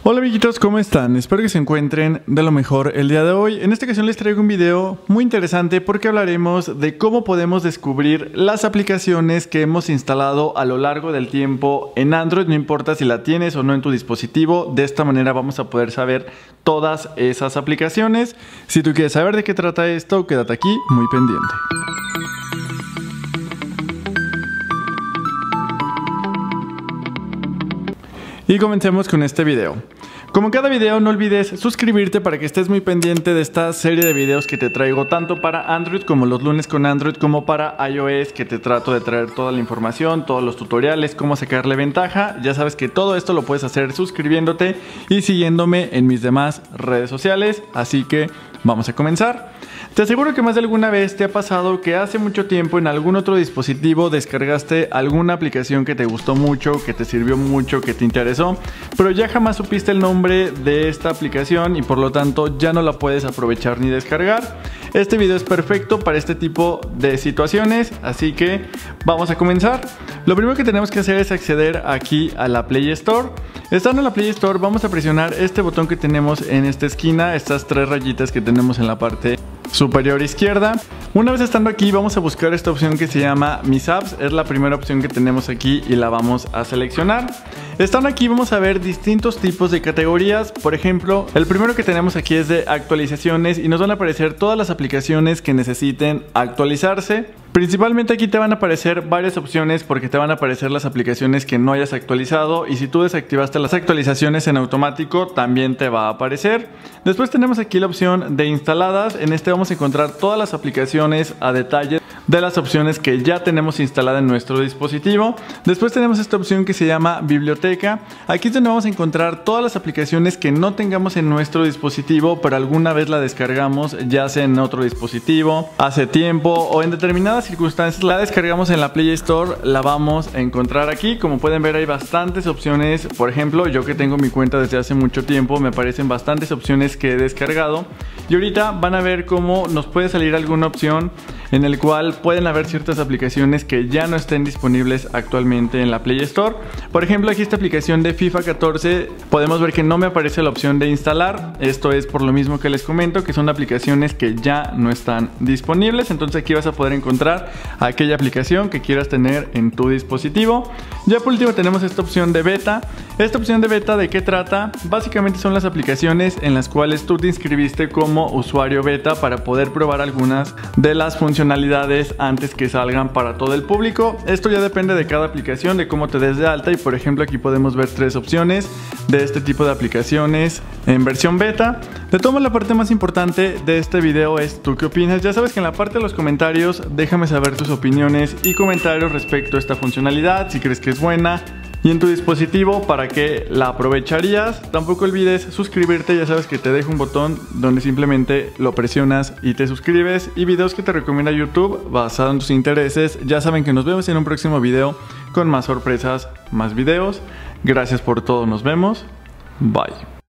Hola amiguitos, ¿cómo están? Espero que se encuentren de lo mejor el día de hoy. En esta ocasión les traigo un video muy interesante porque hablaremos de cómo podemos descubrir las aplicaciones que hemos instalado a lo largo del tiempo en Android, no importa si la tienes o no en tu dispositivo. De esta manera vamos a poder saber todas esas aplicaciones. Si tú quieres saber de qué trata esto, quédate aquí muy pendiente. Y comencemos con este video. Como en cada video, no olvides suscribirte para que estés muy pendiente de esta serie de videos que te traigo tanto para Android como los lunes con Android, como para iOS, que te trato de traer toda la información, todos los tutoriales, cómo sacarle ventaja. Ya sabes que todo esto lo puedes hacer suscribiéndote y siguiéndome en mis demás redes sociales, así que vamos a comenzar. Te aseguro que más de alguna vez te ha pasado que hace mucho tiempo en algún otro dispositivo descargaste alguna aplicación que te gustó mucho, que te sirvió mucho, que te interesó, pero ya jamás supiste el nombre de esta aplicación y por lo tanto ya no la puedes aprovechar ni descargar. Este video es perfecto para este tipo de situaciones, así que vamos a comenzar. Lo primero que tenemos que hacer es acceder aquí a la Play Store. Estando en la Play Store vamos a presionar este botón que tenemos en esta esquina, estas tres rayitas que tenemos en la parte superior izquierda. Una vez estando aquí vamos a buscar esta opción que se llama Mis Apps. Es la primera opción que tenemos aquí y la vamos a seleccionar. Estando aquí vamos a ver distintos tipos de categorías. Por ejemplo, el primero que tenemos aquí es de actualizaciones y nos van a aparecer todas las aplicaciones que necesiten actualizarse. Principalmente aquí te van a aparecer varias opciones porque te van a aparecer las aplicaciones que no hayas actualizado, y si tú desactivaste las actualizaciones en automático también te va a aparecer. Después tenemos aquí la opción de instaladas. En este vamos a encontrar todas las aplicaciones a detalle de las opciones que ya tenemos instalada en nuestro dispositivo. Después tenemos esta opción que se llama biblioteca. Aquí es donde vamos a encontrar todas las aplicaciones que no tengamos en nuestro dispositivo, pero alguna vez la descargamos, ya sea en otro dispositivo, hace tiempo o en determinadas circunstancias la descargamos en la Play Store. La vamos a encontrar aquí. Como pueden ver hay bastantes opciones. Por ejemplo, yo que tengo mi cuenta desde hace mucho tiempo, me aparecen bastantes opciones que he descargado, y ahorita van a ver cómo nos puede salir alguna opción en el cual pueden haber ciertas aplicaciones que ya no estén disponibles actualmente en la Play Store. Por ejemplo, aquí esta aplicación de FIFA 14 podemos ver que no me aparece la opción de instalar. Esto es por lo mismo que les comento, que son aplicaciones que ya no están disponibles. Entonces aquí vas a poder encontrar aquella aplicación que quieras tener en tu dispositivo. Ya por último tenemos esta opción de beta. Esta opción de beta, ¿de qué trata? Básicamente son las aplicaciones en las cuales tú te inscribiste como usuario beta para poder probar algunas de las funcionalidades antes que salgan para todo el público. Esto ya depende de cada aplicación, de cómo te des de alta, y por ejemplo aquí podemos ver tres opciones de este tipo de aplicaciones en versión beta. De todas maneras, la parte más importante de este video es tú qué opinas. Ya sabes que en la parte de los comentarios déjame saber tus opiniones y comentarios respecto a esta funcionalidad, si crees que es buena y en tu dispositivo para qué la aprovecharías. Tampoco olvides suscribirte, ya sabes que te dejo un botón donde simplemente lo presionas y te suscribes, y videos que te recomienda YouTube basado en tus intereses. Ya saben que nos vemos en un próximo video con más sorpresas, más videos. Gracias por todo, nos vemos, bye.